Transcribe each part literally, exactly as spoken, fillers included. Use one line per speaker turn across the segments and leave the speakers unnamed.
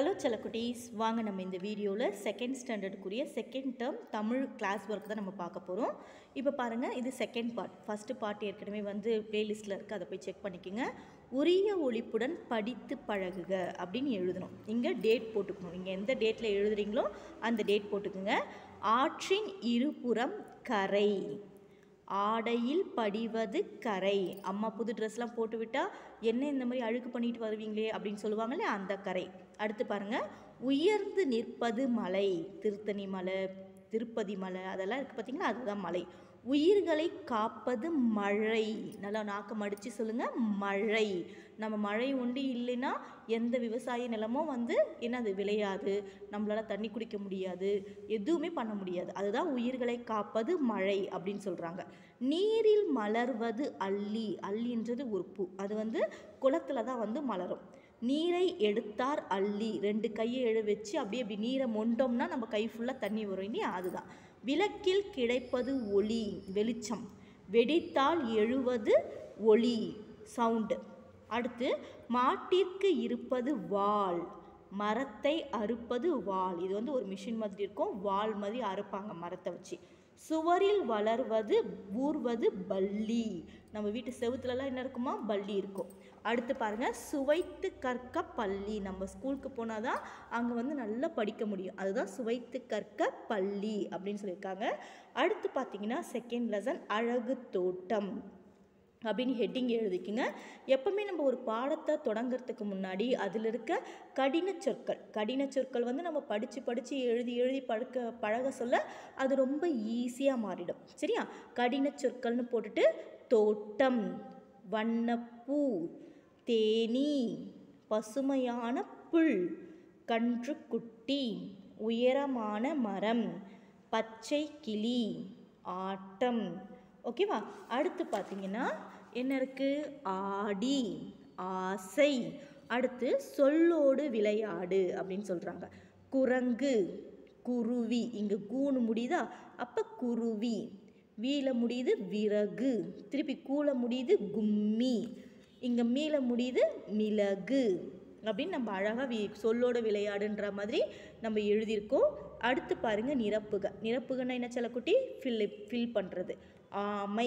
Hello செல்லக்குட்டீஸ், வாங்க நம்ம இந்த வீடியோவில் செகண்ட் ஸ்டாண்டர்டுக்குரிய second term Tamil class work தான் நம்ம பார்க்க போகிறோம். இப்போ பாருங்கள், இது செகண்ட் பார்ட். ஃபஸ்ட்டு பார்ட் ஏற்கனவே வந்து பிளேலிஸ்ட்டில் இருக்குது, அதை போய் செக் பண்ணிக்கோங்க. உரிய ஒழிப்புடன் படித்து பழகுக அப்படின்னு எழுதணும். இங்கே டேட் போட்டுக்கணும். நீங்கள் எந்த டேட்டில் எழுதுறீங்களோ அந்த டேட் போட்டுக்குங்க. ஆற்றின் இருபுறம் கரை, ஆடையில் படிவது கரை. அம்மா புது ட்ரெஸ்லாம் போட்டு விட்டால் என்ன இந்த மாதிரி அழுக்கு பண்ணிட்டு வருவீங்களே அப்படின்னு சொல்லுவாங்களே, அந்த கரை. அடுத்து பாருங்கள், உயர்ந்து நிற்பது மலை. திருத்தணி மலை, திருப்பதி மலை அதெல்லாம் இருக்குது பார்த்தீங்களா, அதுதான் மலை. உயிர்களை காப்பது மழை. நல்லா நாக்க மடித்து சொல்லுங்கள், மழை. நம்ம மழை உண்டு இல்லைன்னா எந்த விவசாய நிலமும் வந்து என்ன அது விளையாது, நம்மளால் தண்ணி குடிக்க முடியாது, எதுவுமே பண்ண முடியாது. அதுதான் உயிர்களை காப்பது மழை அப்படின்னு சொல்கிறாங்க. நீரில் மலர்வது அல்லி. அல்லின்றது ஒரு பூ, அது வந்து குளத்தில் தான் வந்து மலரும். நீரை எடுத்தார் அள்ளி. ரெண்டு கையை எழு வச்சு அப்படியே அப்படி நீரை மொண்டோம்னா நம்ம கை ஃபுல்லாக தண்ணி வரும் இல்லையா, அதுதான். விளக்கில் கிடைப்பது ஒளி, வெளிச்சம். வெடித்தால் எழுவது ஒளி, சவுண்டு. அடுத்து மாட்டிற்கு இருப்பது வாள். மரத்தை அறுப்பது வாள். இது வந்து ஒரு மிஷின் மாதிரி இருக்கும், வாள் மாதிரி அறுப்பாங்க மரத்தை வச்சு. சுவரில் வளர்வது ஊர்வது பல்லி. நம்ம வீட்டு செவுத்துலலாம் என்ன இருக்குமா, பல்லி இருக்கும். அடுத்து பாருங்கள், சுவைத்து கற்க பள்ளி. நம்ம ஸ்கூலுக்கு போனால் தான் அங்கே வந்து நல்லா படிக்க முடியும், அதுதான் சுவைத்து கற்க பள்ளி அப்படின்னு சொல்லியிருக்காங்க. அடுத்து பார்த்தீங்கன்னா செகண்ட் லெசன் அழகு தோட்டம் அப்படின்னு ஹெட்டிங் எழுதிக்குங்க. எப்பவுமே நம்ம ஒரு பாடத்தை தொடங்கிறதுக்கு முன்னாடி அதில் இருக்க கடின சொற்கள் கடின சொற்கள் வந்து நம்ம படித்து படித்து எழுதி எழுதி பழக்க பழக சொல்ல அது ரொம்ப ஈஸியாக மாறிடும். சரியா, கடின சொற்கள்னு போட்டுட்டு தோட்டம், வண்ணப்பூ, தேனீ, பசுமையான புல், கன்றுக்குட்டி, உயரமான மரம், பச்சை கிளி, ஆட்டம். ஓகேவா. அடுத்து பார்த்தீங்கன்னா என்ன இருக்குது, ஆடி, ஆசை. அடுத்து சொல்லோடு விளையாடு அப்படின்னு சொல்கிறாங்க. குரங்கு, குருவி. இங்கே கூணு முடியுதா, அப்போ குருவி. வீல முடியுது விறகு, திருப்பி கூல முடியுது கும்மி, இங்கே மீள முடியுது மிளகு அப்படின்னு நம்ம அழகாக வி சொல்லோட விளையாடுன்ற மாதிரி நம்ம எழுதியிருக்கோம். அடுத்து பாருங்கள், நிரப்புக. நிரப்புகன்னா என்ன செல்லக்குட்டி, ஃபில் ஃபில் பண்ணுறது. ஆமை,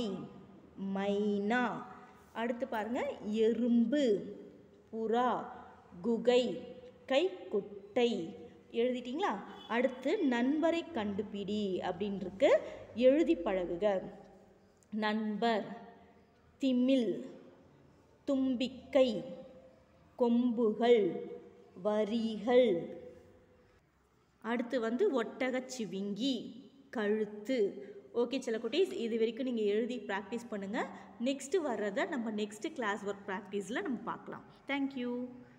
மைனா. அடுத்து பாருங்கள், எறும்பு, புறா, குகை, கைக்குட்டை. எழுதிட்டிங்களா. அடுத்து நண்பரை கண்டுபிடி அப்படின்ருக்கு, எழுதி பழகுக. நண்பர், திமில், தும்பிக்கை, கொம்புகள், வரிகள். அடுத்து வந்து ஒட்டகச்சிவிங்கி, கழுத்து. ஓகே செல்லக்குட்டீஸ், இது வரைக்கும் நீங்கள் எழுதி ப்ராக்டிஸ் பண்ணுங்கள். நெக்ஸ்ட்டு வர்றதை நம்ம நெக்ஸ்ட்டு கிளாஸ் ஒர்க் ப்ராக்டிஸில் நம்ம பார்க்கலாம். தேங்க்யூ.